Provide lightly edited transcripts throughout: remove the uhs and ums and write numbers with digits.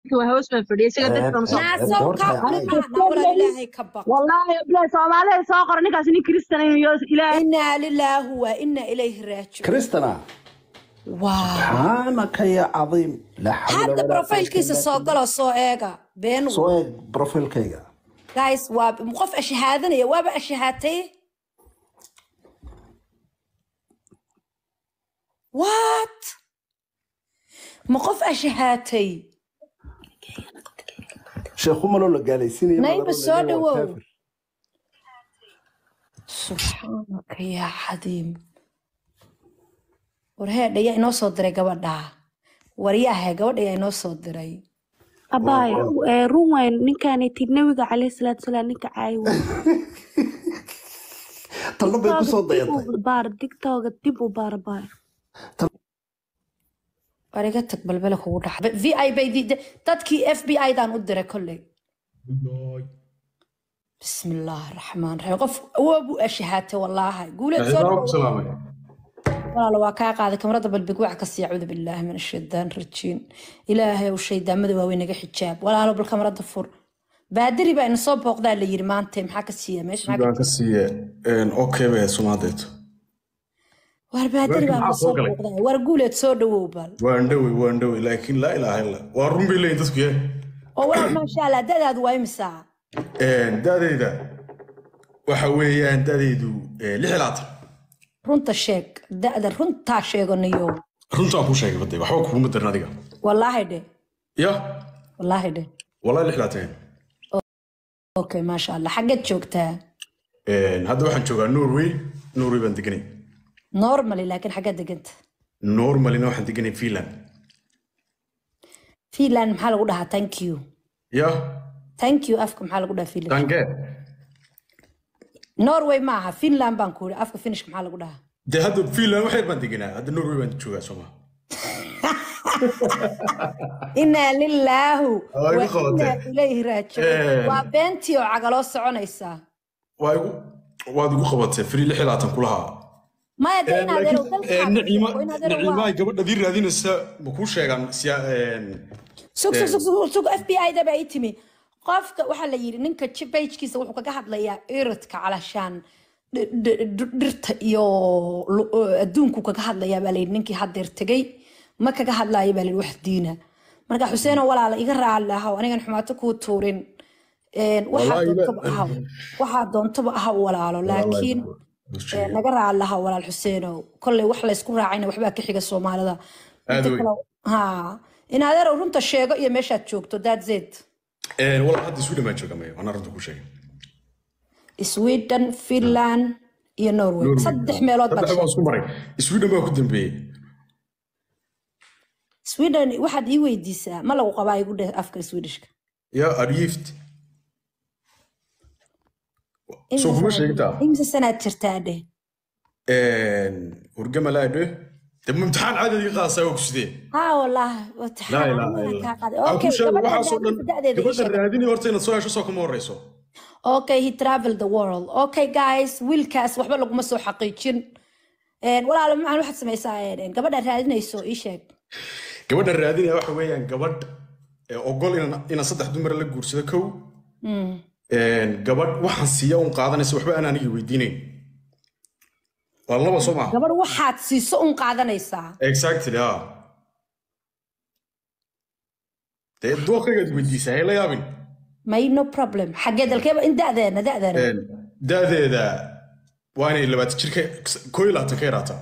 وهوس من فريسة قدرت عيب مصاب عيب ناسو قبل كاب هاي ما نقول إلهي كبق والله بلا سومالي سو قرني كاسني كريستيان إلهي إنا لله وإنا إليه راجعون كريستنا واو سبحانك يا عظيم لا حول هذا ولا بروفايل قوة كيس إلا بالله الصوغلة سو إيغا بينو سويت بروفيل كيغا جايز واب مقف أشهادنا يا واب أشهاتي وات مقف أشهاتي شيخو مالو لقالي سيني نايب مدرو السود لليه وو والكافر سبحانك يا حديم ورهاد يا إنو صدري قبضا ورياها قبضا يا إنو صدري أباي واو روما نكاني تنوي عليه الصلاة والسلام نك عايو طلب يكو صوت تيبو ضيطي بار تيكتوك تيبو بار باي وريقتك بالبلك وضح في اي بي دي تدكي اف بي اي دان ودري كلي بسم الله الرحمن الرحيم قف وابو اشهاته والله قولت حسابك صدق سلامي والله لو كا قاعده كمرده بالبقوع كسي اعوذ بالله من الشيطان الرجيم الهي والشيطان مدوا وين حجاب ولا لو بالكاميرا دفر بادري بان صوب بوقدا اللي يري مانتي maxaa ka siiya meesha سودان كسية إن أوكي به سمعت war baadari لكن baan maxaa soo soo galay booqdaa war guuleed soo dhawow bal waan dhawi laakiin laa ilaaha illa waa run bay leeyihin dadku yahay oo walaal ma sha Allah dadaad waa imisa daadayda waxa weeyaan daadaydu 6 runta sheeg da'da runta sheeganayo runtaa ku sheegay baday waxba kuuma darin adiga wallahi de ya wallahi de wallahi 6 okay ma sha Allah xageed joogtaa hadda waxaan joogaa Norway baan deganay normally laakiin xageed deganta normally waxaan deganay Finland maxaa lagu dhahaa thank you ya thank you afka maxaa lagu dhahaa Finland danke Norway maaha Finland baan ku yiri afka Finnish maxaa lagu dhahaa de hadda Finland waxay baan deganaa hadda Norway baan joogaa Soomaa inna lillahi Ay, wa ku inna qabatay. ilayhi raaji'uun waa beentii oo cagaloo soconaysa waad igu qabatay free 6 kulahaa maya de inaad erow نعيمة قبل ذي رادين بكون شيء عن سوق FBI ده بقى يتمي qofka waxa la yiri ninka page-kiisa wuxuu kaga hadlayaa iridka calashaan dhirta iyo adduunku kaga hadlayaa baa la yiri ninkii hadeer tagay ma kaga hadlayo baa la yiri wax diina marka Xuseen walaal iga raalaha aniga xumaato ku tuurin waxa doontaba aha walaalo laakiin naga raalaha walaal Xuseen kolley wax la isku raacayna waxba ka xiga Soomaalida ha in adeer runta sheego iyo meesha joogto that's it والله حد سويدن ما تشوف كمان أنا رد كل شيء سويدن فنلند iyo Norway saddex meelood baa isku maray Sweden baa ku dambeeyay Sweden waxaad ii weydiisaa ma lagu qabaa igu dheh afka Swedishka ya arift soo kuma sheegtaa imsa sanaad jirtaa dheh urgama laa dheh dib imtixaan caadi qaasa oo kusdee ها والله لا إله إلا الله أوكي قبل الرهادين ورتين الصويا شو سوكم وريسو Okay he traveled the world okay guys wiilkaas waxba lagu ma soo xaqiijin walaal maxaan wax sameeyay gabadha raadinayso ii sheeg gabadha raadinaya waxa weeyaan gabadh ogol in saddex dumar la guursado kow gabadh waxaan siiya un qaadanaysa waxba aan aniga weydiinayn والله سمع gabar waxaad siiso un qaadanaysaa exactly دوقيقة وديسة هي لا يابن may no problem xageed dalkeeba in da'deeda waana ila baad jirka koylaata ka yaraata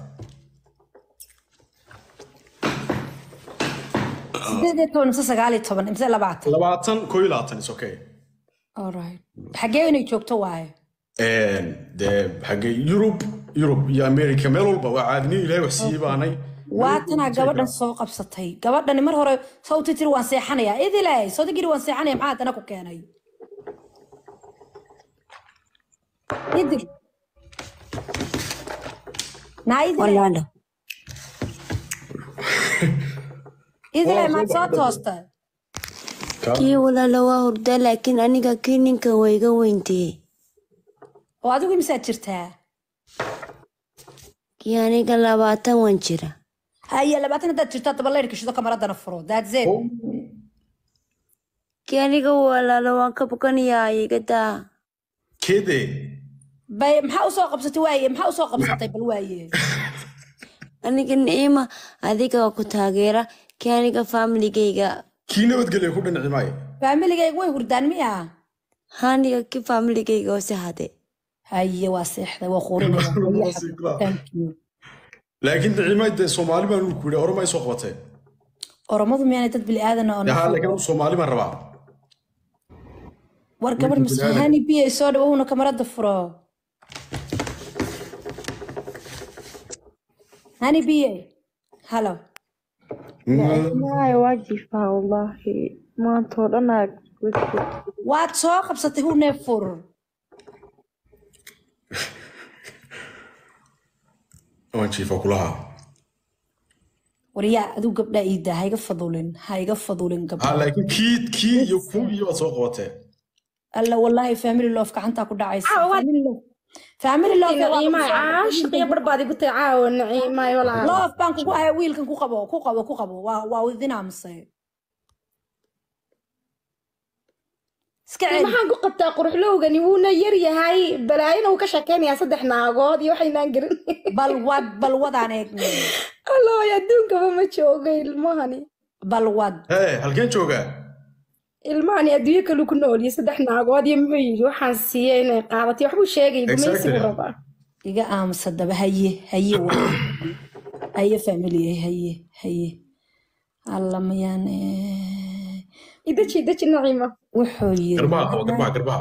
labaatan koylaatan is okay all right xagee inay joogto waaye de xagee Europe iyo America meel walba waa caadni ilaahay wax siibaanay waatana gabadhan soo qabsatay gabadhan mar hore sawti tir waan seexanayaa idilay soo digiri waan seexanayaa maxaa dana ku keenay idig naayid walaalo idilay ma soo toosta kii walaalo waa hurda laakiin aniga kii ninka wayga weyntee oo adigu imisa jirtaa kii aniga 20 wan jira هيا لبعتنا ده تشتات بالله يركشوا كاميرا ده نفرو ده زين kii aniga walaalo waan ka bukanayaa iga daa كده bay maxaa u soo qabsatay waaye maxaa u soo qabsatay bal waaye aniga Naciima adiga waa ku taageera kii aniga familygayga كينا بتقول يكون نعماي faamiligayga way hurdaan miya aniga kii familygayga oo sahade haye waa seexday waa qurinaya thank you لكن نعماي ده سومالي ما نقول أورما يسوق وقته oromadu miyaanay dad bili aadan oo يا لكن سومالي ما ربع war gabar masahani biyo soo dhawowna kamarada furo hani biyo halo Maayo waa jifaa wallaahi maanta oo dhan waad soo qabsatay hune fur وين شيفا كلها waryaa aduu gabdha iida ha iga fadulin gabdha لكن كي يكون يسوق وقته alla wallahi family love gacanta ku dhacaysa family love Naciima caashiqiya barbaadi ku tacaawo Naciima walaal love baan kugu haya wiilkan ku qabo waa idin aamusay iska celi maxaan ku qabtaa quruxlowgani wuuna yar yahay balaayina uu ka shaqeynayaa 3 naagood iyo waxaynaan garin balwadaan eegnay alloo adduunkaba ma joogo ilmahani balwad ايه هل كان شوقه ilmahani adduunyo kale ku nool iyo 3 naagood iyo muxuu yidhi waxaan siiyey inay qaadatay waxbuu sheegay gumaysigu rabaa iga aamusa daba haye family haye alla mayaane idaji Naciima wuxuu yiri قربها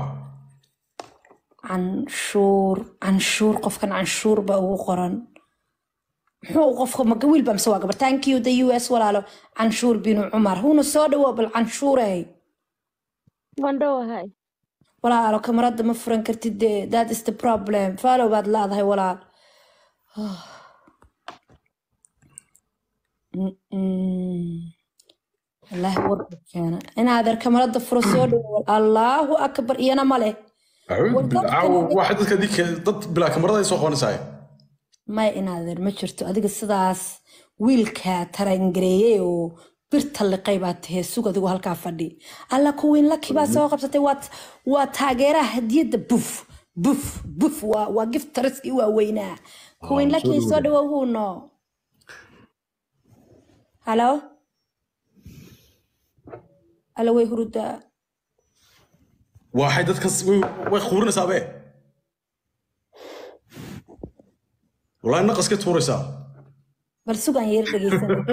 canshuur qofkan canshuur baa ugu qoran muxuu qofka magawiil baa masoo gabar thank you the US walaalo canshuur binu Umar huna soo dhawo bal canshuuray mandhowahay walaalo kamarada ma furan kartid that is the problem follow baad laadahay walaal الله وربكنا أنا هذا الكاميرا فرصور الله أكبر أنا ماله واحد كذيك ضد بلا كاميرا يسوق ونساي ما أنا هذا ما شرت هذيك الصداس ويلكا ترى برت اللي قيبته السوق ذو هالكافدي الله كوين لك بس وقفت وتاجره هدية بوف وقفت ترسي ووينا كوين لك يسود وهو نو هلو ألا ويهردا واحد كس ويخورنا سابه والله نقص كتورسا برسوغان يردقيسان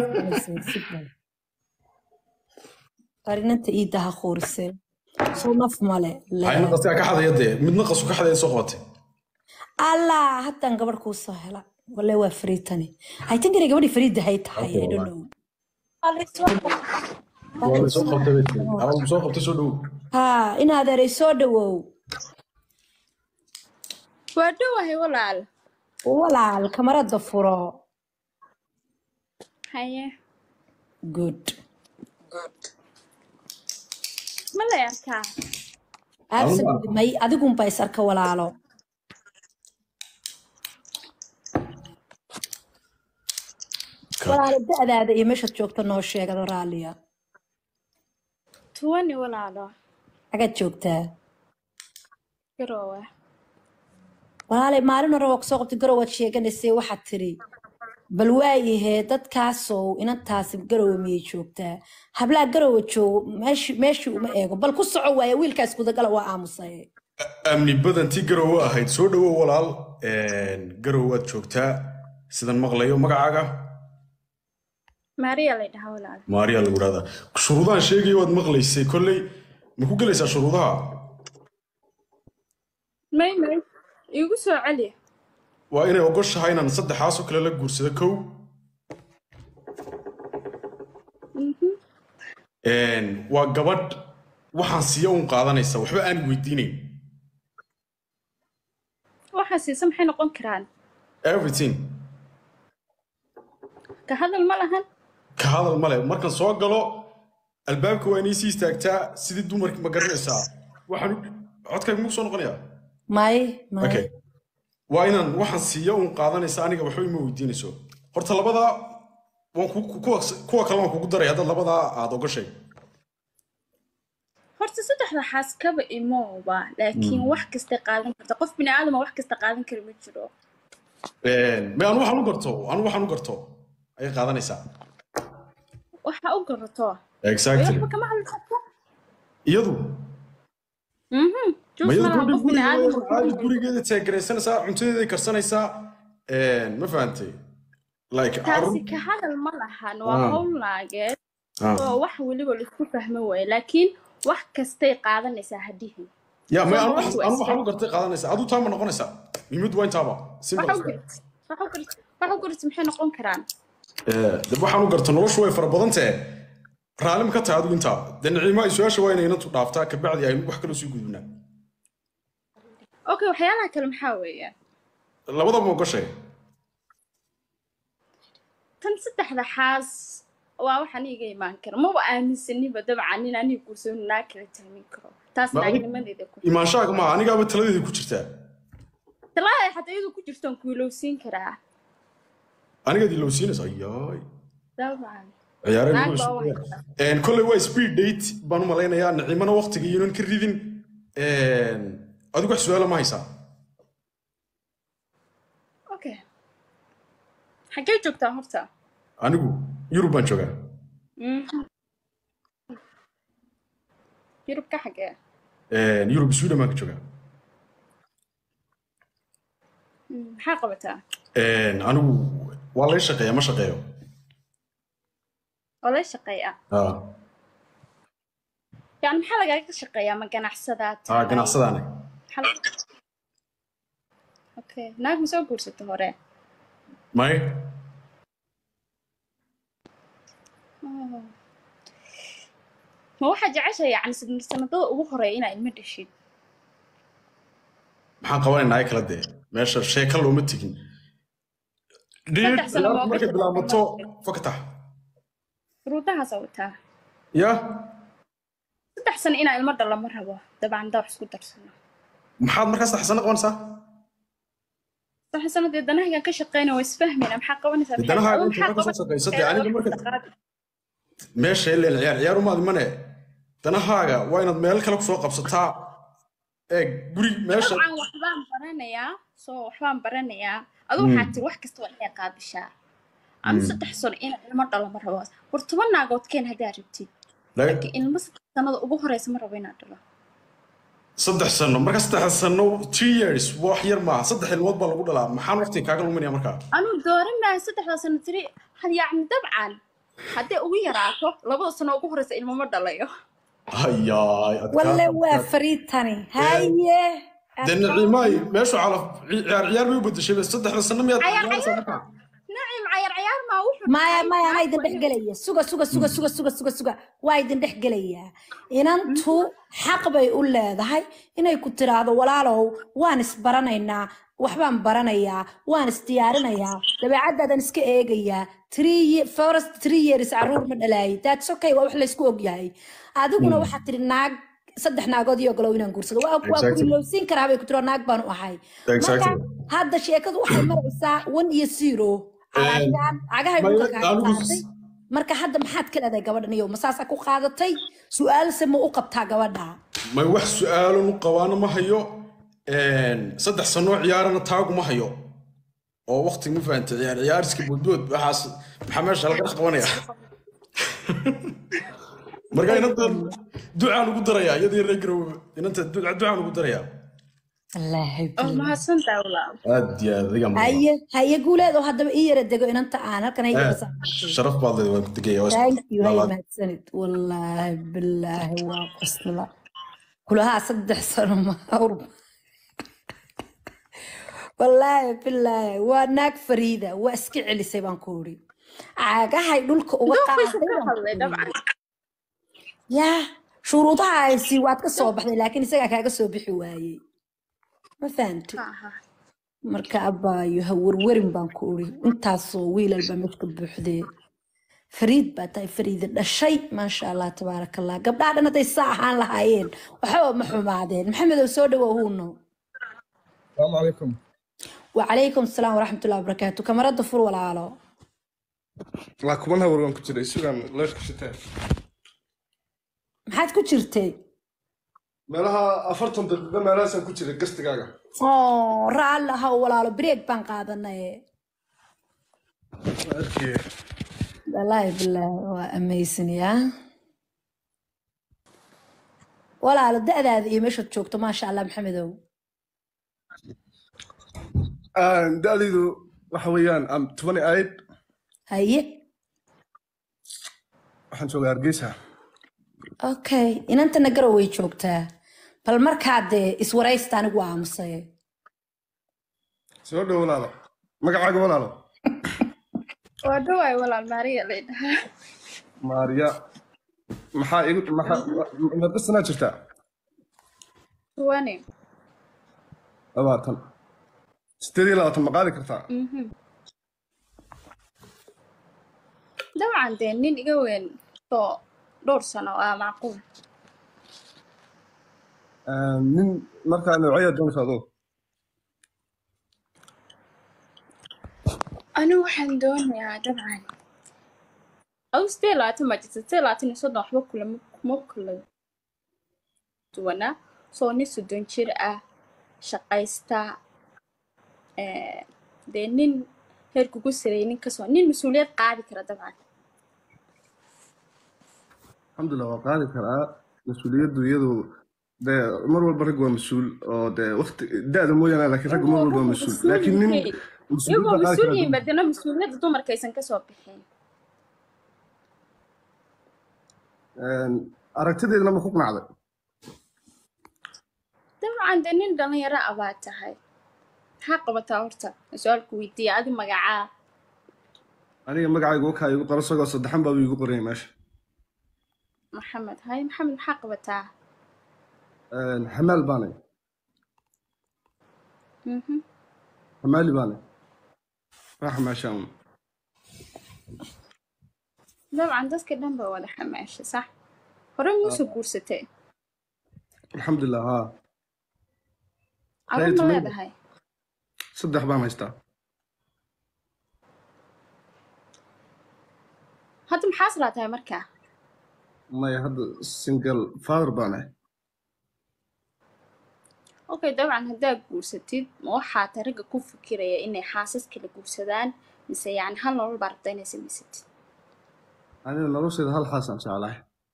قارين انت ايدها خورسي سو مفمالي هاي نقص كحدا يدي من نقص كحدا يسوقتي الله حتى ان قبر كو سهلا ولا waa fariitani I think inay gabadhi fariida hay tahay I don't know والله سوقتي بيتي أول سوقتي شو دو ها إن هذا ريسو دو ودوهي walaal ولا الكاميرا ضفرة haye good ma la yarkaa absolutely may adigun bay sarka walaalo walaalo da'daada iyo meeshaad joogto noo sheegado raaliya 20 walaalo xagaad joogtaa garoowe walaalay maalin hore waa kusoo qabtay garowaad sheeganaysay waxaad tiri bal waayahee dadkaasoo inantaasi garowe miyay joogtaa hablaha garowe joogo meeshii uma eego bal ku soco waaya wiilkaas gudagala waa aamusay amni badantii garowe ahayd soo dhawow walaal garowaad joogtaa sidan maqlayo magacaaga maariya la dhahaa walaal maariya lagu dhahdaa shuruudahan sheegayo waad maqlaysay kolley ma ku gelaysaa shuruudaha may igu soo celi waa inay ogoshahay inaan saddexaasoo kale la guursado kow waa gabadh waxaan siiya uun qaadanaysa waxba aan weydiinayn waxaa siisa maxay noqon karaan everything ka hadal ma lahan ka hadal male markaan soo galo albaabka waa inay sii istaagtaa sidii dumarka ma garanaysaa waxaan codkayga mugu soo noqonayaa may okay waa inaan waxaan siiya uun qaadanaysa aniga waxba ima weydiinayso horta labadaa kuwa kale waan kugu daray haddaad labadaa aad ogashay horta saddexda xaas kaba imooba laakiin wax kasta qaadan karta qof bini aadam wax kasta qaadan kara ma jiro ma anu waxaan u garto ayay qaadanaysaa waxa u garato exactly waxba kama hadli karto iyadu juus malaha qof bini aadam gurigeeda taageeraysanaysaa cuntadeeda karsanaysaa ma fahantay like taasi ka hadal ma lahan waa hawl naageed oo wax waliba la isku fahmo way laakiin wax kastay qaadanaysaa hadihi ya ma anu waxaan u gartay qaadanaysaa adu taama noqonaysaa mimid waa intaaba simple waxa gurti maxay noqon karaan dib waxaan u gartay noloshu way fara badan tahay raalim ka tahay adigu intaa danaciima ay su'aasha waa inay inantu dhaaftaa ka bacdi ay wax kale soo gudbinaa okay waxyaalaha kale maxaa weeyaan labadaba ma gashay tan saddexda xaas waa waxaan iga imaan kara maba aaminsaniba dabcan in aniga guursoonaa kala tahmin karo taas naagnimadeeda ku imaanshaha ma anigaaba taladeeda ku jirtaa talada xataa iyadu ku jirtaan ku ilowsiin karaa aniga ilowsiinaysa ayaay dabcan ciyaareen kolley waa speed date baan u malaynayaa nacimana waqtiga iyonan ka ridin adigu wax su'aala ma haysaa okay xagee joogtaa horta anigu yurub baan joogaa yurub ka xagee yurub Sweden baan ka joogaa maxaa qabataa anigu waa la shaqeeyaa ma shaqeeyo ولا شقيا يعني محل قاعد شقيا ما قناعسدات قناعسداني اوكي ناق مسوي كورسة هوري ماي ما واحد عايشة يعني سنة ugu horeeyna ilma dhashin maxaan qabanayna kala day meesha sheeka looma tigin marka bilaabato fakatax ruudaha sawta ya saddex sano ina ilma dhalo ma rabo dabcan dawr isku darsano maxaad markaas saddex sano qabanaysaa saddex sano danaha ka shaqeynaa way isfahmina maxaa qabanaysaa danaha maxaa ka shaqeysatay aniga marka meesha ilaa ciyaar uma admane danahaaga waa inaad meel kale ku soo qabsataa guri meesha waxbaan baranayaa aduu waxaad tiri wax kasta waa inay qaadishaa أنا صدق صار إن المرة الله مرة واس ورتمنى قد كان هذا ربتي لكن المس سنة أبوه رئيس مرة بينا دلا صدق سنة مرة صدق سنة 3 years واحد ما صدق الموضوع اللي بقوله ما حن وقتي كأقل من يوم مرة أنا دوري ما صدق سنة 3 هذا يعني طبعا حتى أبوي راكو لابد سنة أبوه رئيس المرة دلا يو هيا ولا وافريد تاني هيا دن عماي ماشوا على عيار بيبدأ شيء بس صدق سنة 100 نعم عيار ما هاي دن دحقلية سوغا وايدن دحقلية إنانتو حق بيقول لهاي إنا يكون تراضو ولا له وانس برانينا وحبان برانيا وانس ديارينيا دبي عدد نسكي ايغيا 3 years عرور من الاي that's okay ووح ليسكو اوغياي ادغنا waxa tiri naag saddex naagood iyo galow inaan guursado waa ku loosin karaa bay ku tiro naag baan u ahay marka hadda sheekadu waxay maraysaa 1 iyo 0 marka hadda maxaad ka leedahay gabadhan iyo masaasa ku qaadatay su'aal sama u qabtaa gabadha ma wax su'aalo nu qawaano ma hayo saddex sano ciyaarana taagu ma hayo oo waqti ma fahanti ciyaariska budbood waxaas maxaa meesha laga qabanaya marka inanta ducaan ugu darayaa iyadii reegrow inanta ducaan ugu darayaa الله يحبك ما سنت ولا أدي هذا هيا قول هذا وحد بيير الدقو إن أنت أنا كان هيا بس شرف بعض الدقيقة هيا ما تسند والله بالله وقسم الله كلها صدح صار والله بالله وناك فريدة واسكع على سيبان كوري عاقا هيدولك وقع يا شروطها هاي واتك الصبح لكن يساقا كاقا صبحي وايي ما فهمت marka abaayo warwarin baan ku uri intaasoo wiilal baa mid ka buuxday fariid baa tahay fariid dhashay ma sha Allah tabarakallah gabdhaha dhan ay saaxaan lahaayeen waxba ma xumaadeen maxamed oo soo dhawow huuno السلام عليكم وعليكم السلام ورحمة الله وبركاته كاميرا فور ولا على لا كمان هورون كنت ليش كان ليش كشتاء maxaad ku jirtay meelaha 40 daqiiqo meelahaasaan ku jiray gastigaaga raalli ha walaalo break baan qaadanay arkay wallaahi bilaahi waa amazing ya walaalo da'daada iyo meeshaad joogto maasha allah maxamedow da'daydu waxa weeyaan am 28 haye waxaan joogaa Hargeysa okay inantana garow way joogtaa bal markaa dee iswaraysta anigu aamusay soo dhow walaalo magacaaga walaalo waa dhawaay walaal Maariya leedahay Maariya maxaa sanad jirtaa wani 20 ma qaadi kartaa dabcan dee nin iga weyn oo dhowr sano waa macquul nin markaa noocaya doonaysa adoo anigu waxaan doonayaa dabcan أو ستيلات ما جت ستيلات نصدق حبك كل duwana soo nin soddon jir ah shaqaysta dee nin heerku ku sareeyay nin kasoo nin mas'uuliyad qaadi kara dabcan alxamdulillah waa qaadi karaa mas-uuliyaddu iyadu dee mar walba rag waa mas-uul oo dee waqti da-da mooyaane laakiin raggu mar walba waa mas-uul laakiin nin iyagoo mas-uul yihiin badana mas-uuliyadda dumarka aysan kasoo bixin aragtideedna ma ku qanacday dabcan dee nin dhalinyaro ah baa tahay maxaa qabataa horta su-aalku weydiiya adi magacaa aniga magacaygu wakaa igu qoro isagoo saddexan baaba igu qoraya meesha maxamed hay maxamed maxaa qabataa xamaal baanay xamaali baanay waa xamaashaan dabcan dadka dhan baa wada xamaasha sax hore muuse guursatee alxamdulillah haa carruur ma leedahay saddex baan haystaa hadda maxaa silaa tahay markaa maya hadda single father baan ahay okay dabcan haddaad guursatid ma waxaa tahay ragga ku fikiraya inay xaasas kala guursadaan mise yacni hal nolol baa rabta inay samaysatid aniga nolosheeda hal xaasaan jeclahay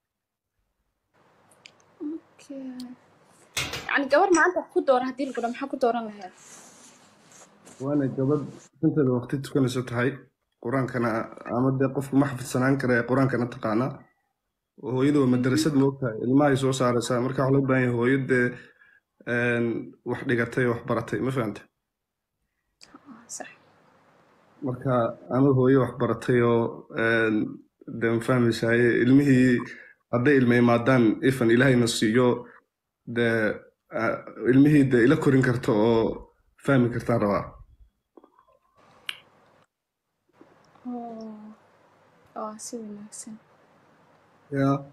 يعني قبل ما أنت كدور هدي القرآن محا كدوران لها وأنا قبل كنت الوقت تكون ستهاي قرآن كان عمد قف محفظ سنان كرا قرآن كان تقانا وهو يدو مدرسة موقع الماء يسوع صار سا مركا على بين هو يد واحد قرتي وحبرتي ما فهمت صح مركا أنا هو يوحبرتي دم فهم شيء المهي هذا المي مادان إفن إلهي نصيو ده المهي ده إلى كورين كرتو فهم كرتان روا سوي نفسي يا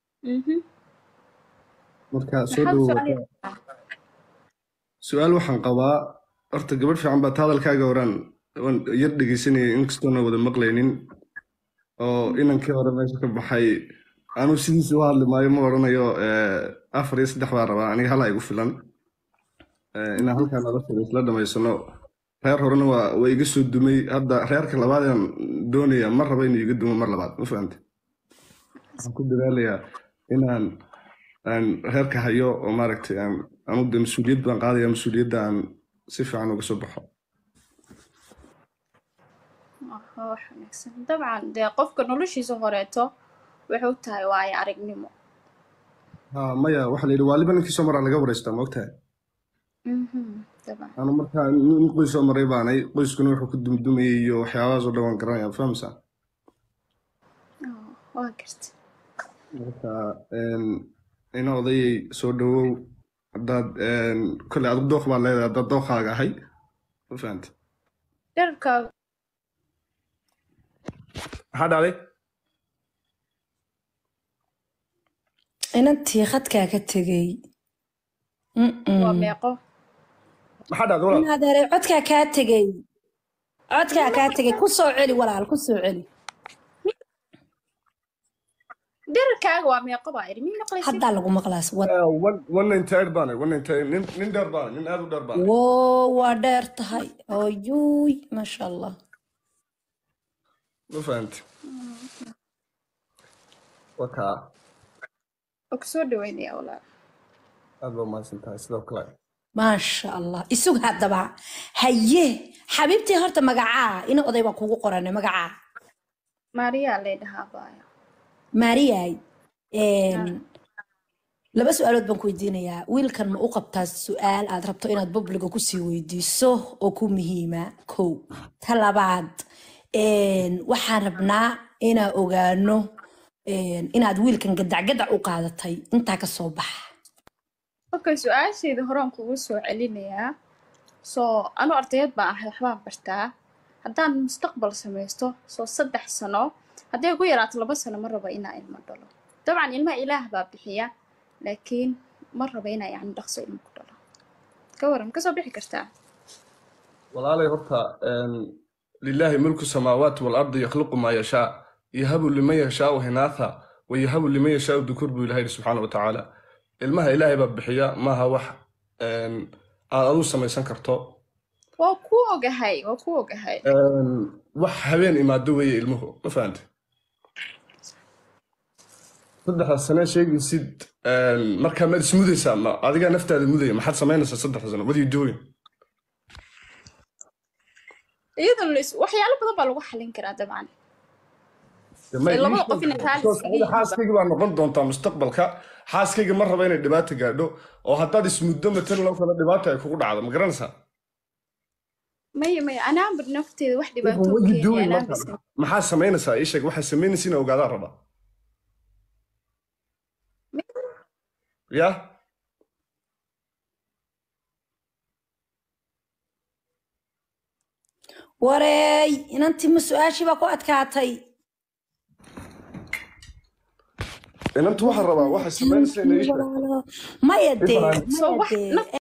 مركا سؤال وحن قضاء أرت قبل في عم بتهذا الكاجا وران يردق سني إنكستونا وذا مقلينين أو إنن كورا ماشي كبحي أنا سيدي سؤال لما يوم ورانا يو أفريس دحوار ربا أنا هلا يقول فلان إن هل كان هذا في الإسلام ما يسمى خير هرنا ويجسوا الدمي هذا خير كلا بعد دوني مرة بين يقدموا مرة بعد ما فهمت كنت قال إن خير كهيو وماركت أنا بدي مسؤولية بان قاضي مسؤولية عن صفة عنه بصبحه طبعا ده قف كنولوشي زهرته وحوتها واي أرجنمو مايا واحد اللي والي بنك سمر على جبر استمع وقتها طبعا أنا مرة نقول سمر يباني قيس كانوا يحكوا دمي وحياة زودوان كرانيا فهمسا واكرت مرة إنه ضي سودو داد كل عدد دوخ بالله داد دوخ حاجة هاي فهمت تركب هذا عليه inantii khadkaa ka tegay وميقو ما حدا ولا in adeeray codkaa kaa tegay ku soo celi walaal ku soo celi دركاga waa meeqa baa iri min maqlaysid haddaa lagu maqlaas wad 198 baan 198 nin dheer baan nin aad u dheer baan woo waa dheer tahay oyuuy maasha allah ma fahanti wakaa soo dhaweynaya walaal aad baa mahadsan tahay sidoo kale maasha allah isug haddaba haye xabiibtii horta magacaa ina oday baa kugu qoranay magacaa Maria leedahaa baaya maariyay laba su'aalood baan ku weydiinayaa wiilkan ma u qabtaa su'aal aad rabto inaad publiga ku sii weydiiso oo ku muhiima kow ta labaad waxaan rabnaa inaan ogaano inaad wiilkan gadac u qaadatay intaa ka soo baxa okay su'aasheeda horaan kugu soo celinayaa soo anu ardayad baan ahay waxbaan bartaa haddaan mustaqbal samaysto soo 3 sano haddii ku yaraato 2 sano ma rabo inaan ilmo dhalo dabcan ilmaha ilaah baa bixiya laakiin ma rabo inaan yani dhaqso ilmo ku dhalo ka waran ka soo bixi kartaa walaalay horta lillahi mulku samawati wal ardi yakhluqu ma yasha yahabu liman yasha hinatha wa yahabu liman yasha dhukur bu ilaahi subhanahu wa ta'ala ilmaha ilaahay baa bixiya maaha wax aad adu samaysan karto waa ku ogahay wax habeen imaado weeye ilmuhu ma fahantay 3 sano sheegaysid markaa ma ismudaysaa ma adiga naftaada mudaya maxaad samaynaysaa 3 sano what are you doing iyadoo waxyaalo badan baa lagu xalin karaa dabcan xaaskayga baa noqon doontaa mustaqbalka xaaskayga ma raba inay dhibaato gaadho oo haddaad ismuddo matan loo kala dhibaato ay kugu dhacdo ma garanaysaa maya anaan bar nafteeda wax dhibaato maxaa samaynaysaa ii sheeg waxaa samaynaysa inaa ogaadaan rabaa ya wareey inantii ma su-aashii baa ku adkaatay inantu waxaa rabaa waxaa samaynaysa inay ii sheeg maya dee